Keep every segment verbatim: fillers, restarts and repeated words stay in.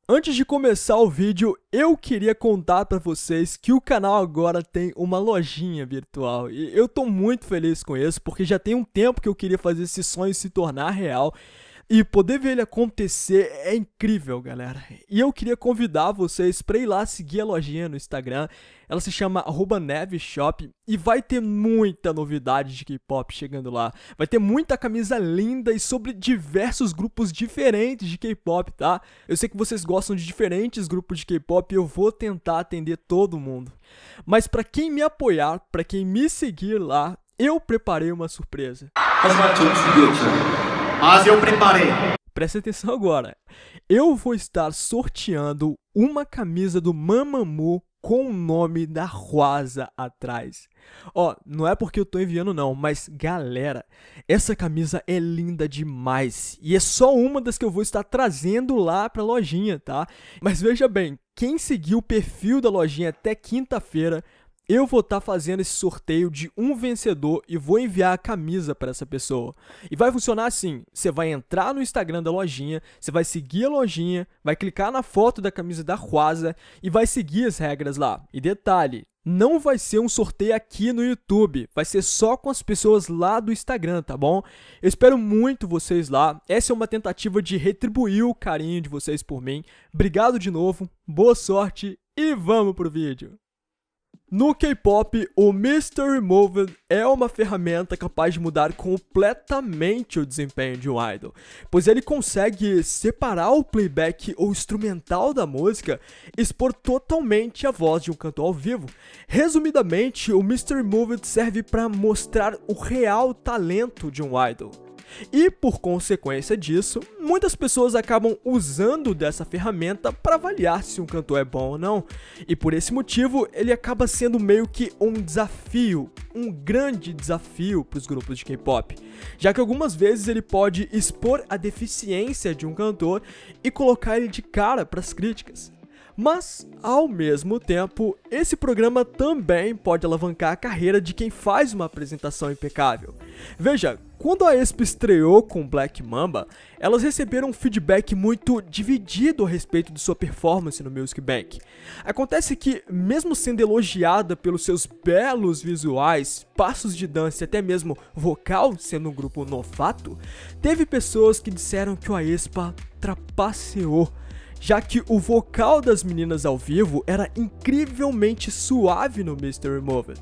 Antes de começar o vídeo, eu queria contar pra vocês que o canal agora tem uma lojinha virtual e eu tô muito feliz com isso, porque já tem um tempo que eu queria fazer esse sonho se tornar real e poder ver ele acontecer é incrível, galera. E eu queria convidar vocês pra ir lá seguir a lojinha no Instagram. Ela se chama arroba neveshop e vai ter muita novidade de K-pop chegando lá. Vai ter muita camisa linda e sobre diversos grupos diferentes de K-pop, tá? Eu sei que vocês gostam de diferentes grupos de K-pop e eu vou tentar atender todo mundo. Mas pra quem me apoiar, pra quem me seguir lá, eu preparei uma surpresa. Mas eu preparei. Presta atenção agora. Eu vou estar sorteando uma camisa do Mamamoo com o nome da Hwasa atrás. Ó, não é porque eu tô enviando não, mas galera, essa camisa é linda demais. E é só uma das que eu vou estar trazendo lá pra lojinha, tá? Mas veja bem, quem seguir o perfil da lojinha até quinta-feira, eu vou estar fazendo esse sorteio de um vencedor e vou enviar a camisa para essa pessoa. E vai funcionar assim, você vai entrar no Instagram da lojinha, você vai seguir a lojinha, vai clicar na foto da camisa da Hwasa e vai seguir as regras lá. E detalhe, não vai ser um sorteio aqui no YouTube, vai ser só com as pessoas lá do Instagram, tá bom? Eu espero muito vocês lá, essa é uma tentativa de retribuir o carinho de vocês por mim. Obrigado de novo, boa sorte e vamos pro vídeo! No K-pop, o mister Removed é uma ferramenta capaz de mudar completamente o desempenho de um idol, pois ele consegue separar o playback ou instrumental da música e expor totalmente a voz de um cantor ao vivo. Resumidamente, o mister Removed serve para mostrar o real talento de um idol. E por consequência disso, muitas pessoas acabam usando dessa ferramenta para avaliar se um cantor é bom ou não. E por esse motivo, ele acaba sendo meio que um desafio, um grande desafio para os grupos de K-pop, já que algumas vezes ele pode expor a deficiência de um cantor e colocar ele de cara para as críticas. Mas, ao mesmo tempo, esse programa também pode alavancar a carreira de quem faz uma apresentação impecável. Veja, quando a aespa estreou com Black Mamba, elas receberam um feedback muito dividido a respeito de sua performance no Music Bank. Acontece que, mesmo sendo elogiada pelos seus belos visuais, passos de dança e até mesmo vocal, sendo um grupo novato, teve pessoas que disseram que o aespa trapaceou, já que o vocal das meninas ao vivo era incrivelmente suave no mister Removed.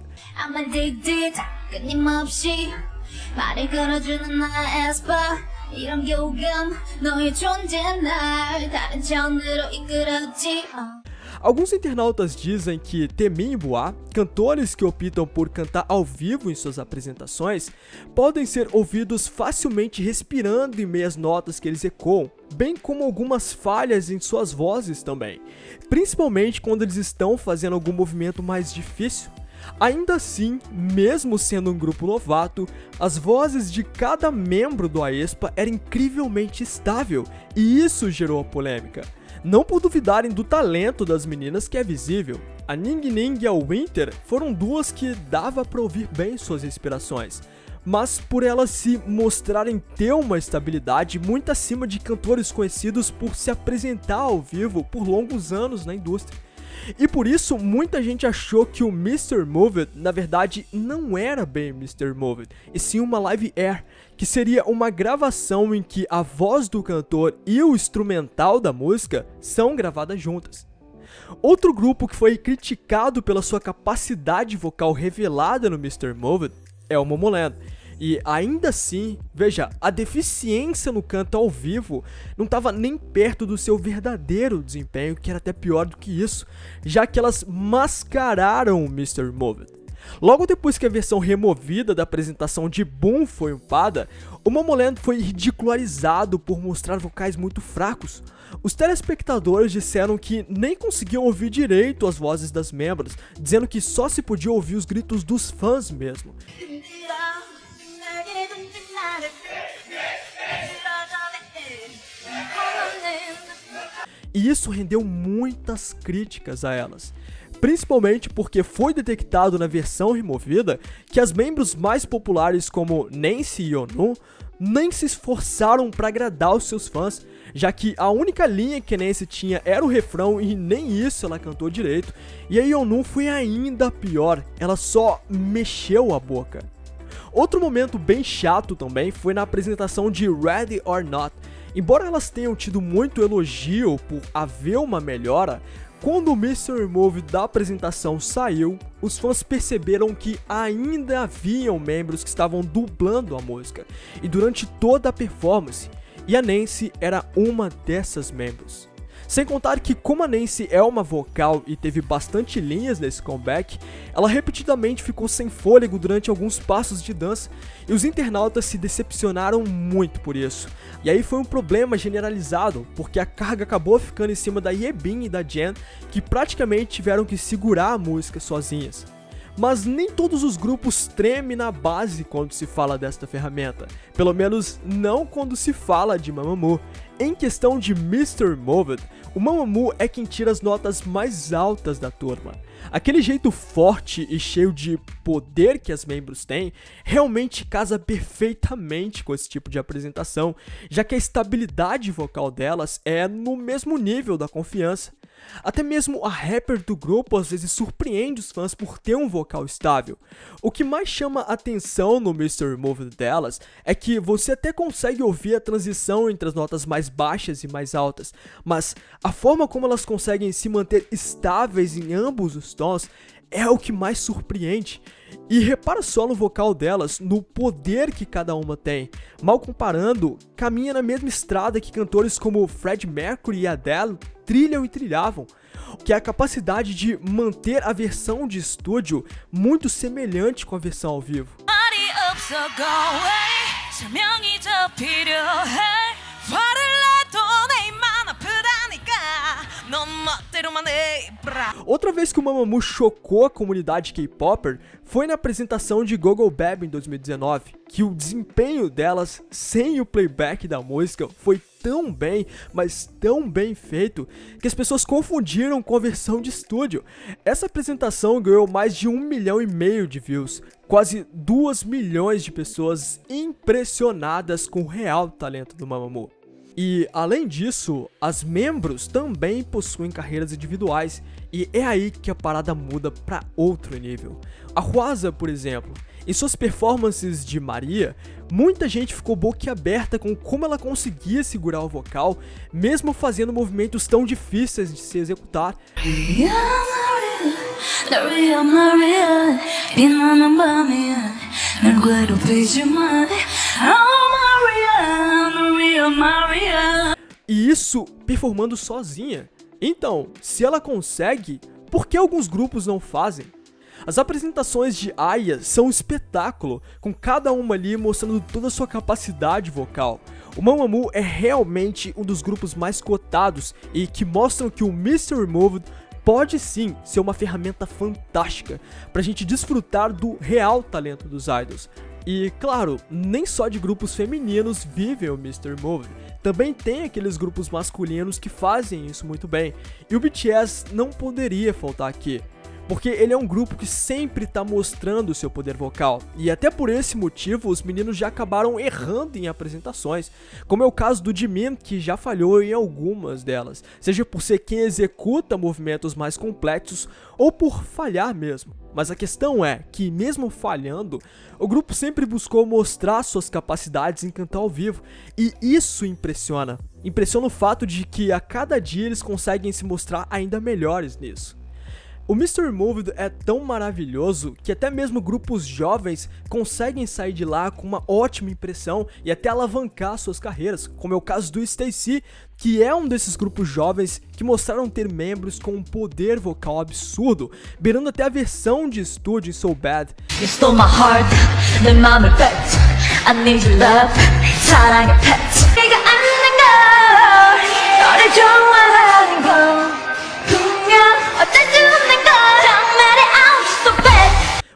Alguns internautas dizem que Taemin e Boa, cantores que optam por cantar ao vivo em suas apresentações, podem ser ouvidos facilmente respirando em meio às notas que eles ecoam, bem como algumas falhas em suas vozes também, principalmente quando eles estão fazendo algum movimento mais difícil. Ainda assim, mesmo sendo um grupo novato, as vozes de cada membro do aespa eram incrivelmente estável, e isso gerou a polêmica. Não por duvidarem do talento das meninas que é visível. A Ning Ning e a Winter foram duas que dava pra ouvir bem suas respirações, mas por elas se mostrarem ter uma estabilidade muito acima de cantores conhecidos por se apresentar ao vivo por longos anos na indústria. E por isso, muita gente achou que o mister Removed, na verdade, não era bem mister Removed, e sim uma live air, que seria uma gravação em que a voz do cantor e o instrumental da música são gravadas juntas. Outro grupo que foi criticado pela sua capacidade vocal revelada no mister Removed é o Momoland. E ainda assim, veja, a deficiência no canto ao vivo não estava nem perto do seu verdadeiro desempenho, que era até pior do que isso, já que elas mascararam o mister Removed. Logo depois que a versão removida da apresentação de Boom foi upada, o Momoland foi ridicularizado por mostrar vocais muito fracos. Os telespectadores disseram que nem conseguiam ouvir direito as vozes das membros, dizendo que só se podia ouvir os gritos dos fãs mesmo. E isso rendeu muitas críticas a elas. principalmente porque foi detectado na versão removida que as membros mais populares como Nancy e Yeonu nem se esforçaram para agradar os seus fãs, já que a única linha que a Nancy tinha era o refrão e nem isso ela cantou direito, e a Yeonu foi ainda pior, ela só mexeu a boca. Outro momento bem chato também foi na apresentação de Ready or Not. Embora elas tenham tido muito elogio por haver uma melhora, quando o mister Move da apresentação saiu, os fãs perceberam que ainda haviam membros que estavam dublando a música, e durante toda a performance, e a Nancy era uma dessas membros. Sem contar que, como a Nancy é uma vocal e teve bastante linhas nesse comeback, ela repetidamente ficou sem fôlego durante alguns passos de dança, e os internautas se decepcionaram muito por isso. E aí foi um problema generalizado, porque a carga acabou ficando em cima da Yebin e da Jen, que praticamente tiveram que segurar a música sozinhas. Mas nem todos os grupos tremem na base quando se fala desta ferramenta, pelo menos não quando se fala de Mamamoo. Em questão de mister Move, o Mamamoo é quem tira as notas mais altas da turma. Aquele jeito forte e cheio de poder que as membros têm realmente casa perfeitamente com esse tipo de apresentação, já que a estabilidade vocal delas é no mesmo nível da confiança. Até mesmo a rapper do grupo às vezes surpreende os fãs por ter um vocal estável. O que mais chama a atenção no mister Move delas é que você até consegue ouvir a transição entre as notas mais baixas e mais altas, mas a forma como elas conseguem se manter estáveis em ambos os tons é o que mais surpreende. E repara só no vocal delas, no poder que cada uma tem. Mal comparando, caminha na mesma estrada que cantores como Freddie Mercury e Adele trilham e trilhavam, que é a capacidade de manter a versão de estúdio muito semelhante com a versão ao vivo. Outra vez que o Mamamoo chocou a comunidade K-Popper foi na apresentação de Gogo Beb em dois mil e dezenove, que o desempenho delas sem o playback da música foi tão bem, mas tão bem feito, que as pessoas confundiram com a versão de estúdio. Essa apresentação ganhou mais de um milhão e meio de views, quase duas milhões de pessoas impressionadas com o real talento do Mamamoo. E, além disso, as membros também possuem carreiras individuais, e é aí que a parada muda para outro nível. A Hwasa, por exemplo, em suas performances de Maria, muita gente ficou boquiaberta com como ela conseguia segurar o vocal, mesmo fazendo movimentos tão difíceis de se executar. E isso performando sozinha. Então, se ela consegue, por que alguns grupos não fazem? As apresentações de Aya são um espetáculo, com cada uma ali mostrando toda a sua capacidade vocal. O Mamamoo é realmente um dos grupos mais cotados e que mostram que o mister Move pode sim ser uma ferramenta fantástica pra gente desfrutar do real talento dos idols. E claro, nem só de grupos femininos vivem o mister Move, também tem aqueles grupos masculinos que fazem isso muito bem, e o B T S não poderia faltar aqui, porque ele é um grupo que sempre tá mostrando o seu poder vocal, e até por esse motivo os meninos já acabaram errando em apresentações, como é o caso do Jimin, que já falhou em algumas delas, seja por ser quem executa movimentos mais complexos ou por falhar mesmo. Mas a questão é que, mesmo falhando, o grupo sempre buscou mostrar suas capacidades em cantar ao vivo, e isso impressiona. Impressiona o fato de que a cada dia eles conseguem se mostrar ainda melhores nisso. O mister Move é tão maravilhoso que até mesmo grupos jovens conseguem sair de lá com uma ótima impressão e até alavancar suas carreiras, como é o caso do STAYC, que é um desses grupos jovens que mostraram ter membros com um poder vocal absurdo, beirando até a versão de estúdio em So Bad.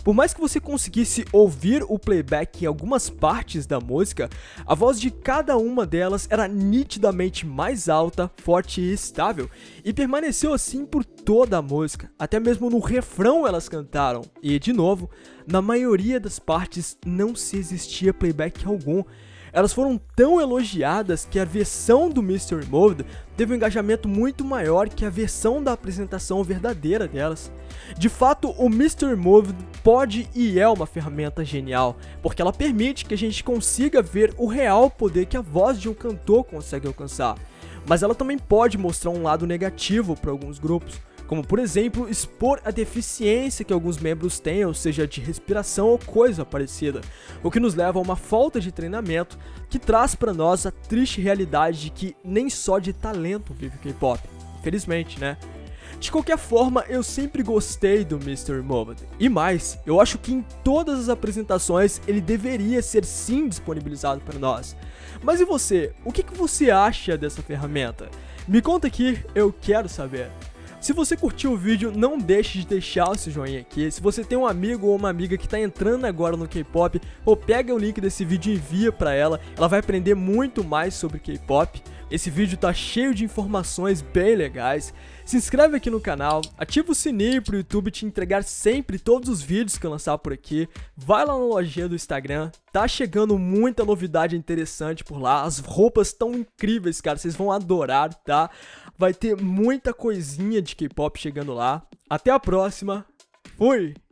Por mais que você conseguisse ouvir o playback em algumas partes da música, a voz de cada uma delas era nitidamente mais alta, forte e estável, e permaneceu assim por toda a música, até mesmo no refrão elas cantaram. E, de novo, na maioria das partes não se existia playback algum. Elas foram tão elogiadas que a versão do mister Removed teve um engajamento muito maior que a versão da apresentação verdadeira delas. De fato, o mister Removed pode e é uma ferramenta genial, porque ela permite que a gente consiga ver o real poder que a voz de um cantor consegue alcançar. Mas ela também pode mostrar um lado negativo para alguns grupos, como por exemplo, expor a deficiência que alguns membros têm, ou seja, de respiração ou coisa parecida, o que nos leva a uma falta de treinamento que traz para nós a triste realidade de que nem só de talento vive o K-pop, infelizmente, né? De qualquer forma, eu sempre gostei do mister Removed, e mais, eu acho que em todas as apresentações ele deveria ser sim disponibilizado para nós. Mas e você? O que, que você acha dessa ferramenta? Me conta aqui, eu quero saber. Se você curtiu o vídeo, não deixe de deixar o seu joinha aqui. Se você tem um amigo ou uma amiga que está entrando agora no K-pop, ou pega o link desse vídeo e envia para ela, ela vai aprender muito mais sobre K-pop. Esse vídeo tá cheio de informações bem legais. Se inscreve aqui no canal, ativa o sininho pro YouTube te entregar sempre todos os vídeos que eu lançar por aqui. Vai lá na lojinha do Instagram, tá chegando muita novidade interessante por lá. As roupas tão incríveis, cara, vocês vão adorar, tá? Vai ter muita coisinha de K-pop chegando lá. Até a próxima, fui!